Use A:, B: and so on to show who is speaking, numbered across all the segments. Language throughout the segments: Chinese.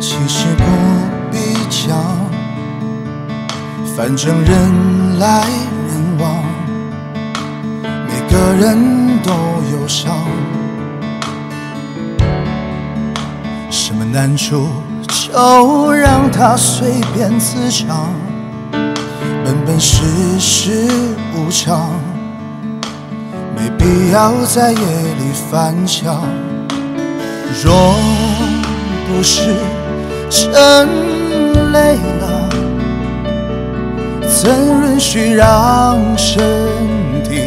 A: 其实不必讲，反正人来人往，每个人都有伤。什么难处就让它随便自强，本本世事无常，没必要在夜里翻墙。若不是真累了，怎允许让身体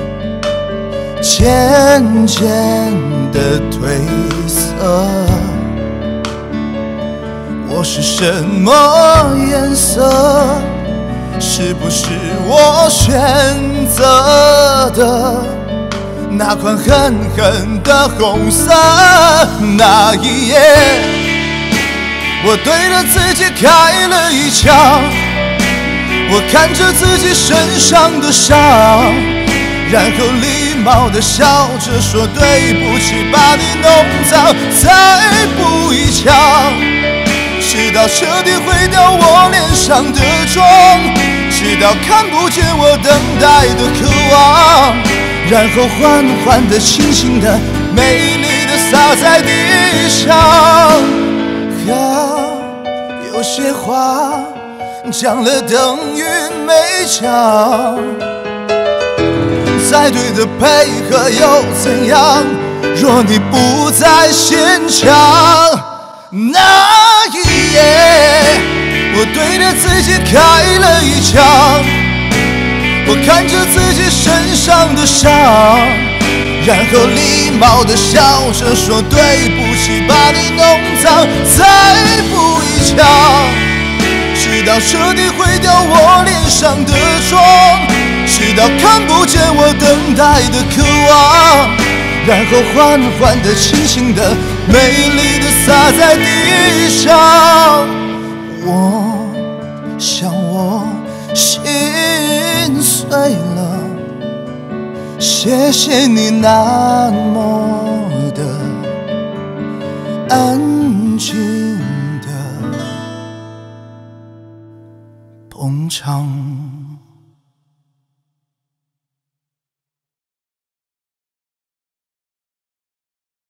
A: 渐渐的褪色？我是什么颜色？是不是我选择的那款狠狠的红色？那一夜，我对着自己开了一枪，我看着自己身上的伤，然后礼貌地笑着说对不起，把你弄脏，再补一枪，直到彻底毁掉我脸上的妆，直到看不见我等待的渴望，然后缓缓的、轻轻的、美丽的洒在地上。有些话讲了等于没讲，再对的配合又怎样？若你不在现场，那一夜，我对着自己开了一枪，我看着自己身上的伤，然后礼貌地笑着说对不起，把你弄脏，再补一枪，直到彻底毁掉我脸上的妆，直到看不见我等待的渴望，然后缓缓的、轻轻的、美丽的洒在地上。我想我心碎了，谢谢你那么的安静的捧场。